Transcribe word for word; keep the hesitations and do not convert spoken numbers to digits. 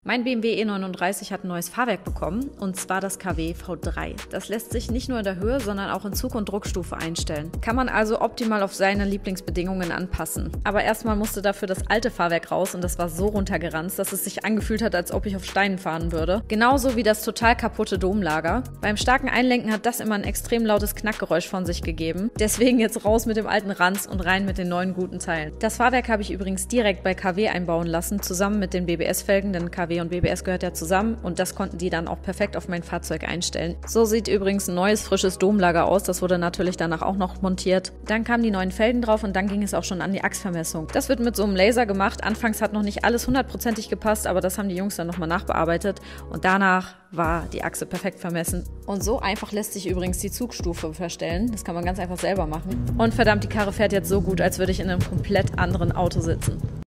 Mein B M W E neununddreißig hat ein neues Fahrwerk bekommen, und zwar das K W V drei. Das lässt sich nicht nur in der Höhe, sondern auch in Zug- und Druckstufe einstellen. Kann man also optimal auf seine Lieblingsbedingungen anpassen. Aber erstmal musste dafür das alte Fahrwerk raus und das war so runtergeranzt, dass es sich angefühlt hat, als ob ich auf Steinen fahren würde. Genauso wie das total kaputte Domlager. Beim starken Einlenken hat das immer ein extrem lautes Knackgeräusch von sich gegeben. Deswegen jetzt raus mit dem alten Ranz und rein mit den neuen guten Teilen. Das Fahrwerk habe ich übrigens direkt bei K W einbauen lassen, zusammen mit den B B S-Felgen, denn K W und B B S gehört ja zusammen und das konnten die dann auch perfekt auf mein Fahrzeug einstellen. So sieht übrigens ein neues, frisches Domlager aus, das wurde natürlich danach auch noch montiert. Dann kamen die neuen Felgen drauf und dann ging es auch schon an die Achsvermessung. Das wird mit so einem Laser gemacht, anfangs hat noch nicht alles hundertprozentig gepasst, aber das haben die Jungs dann nochmal nachbearbeitet und danach war die Achse perfekt vermessen. Und so einfach lässt sich übrigens die Zugstufe verstellen, das kann man ganz einfach selber machen. Und verdammt, die Karre fährt jetzt so gut, als würde ich in einem komplett anderen Auto sitzen.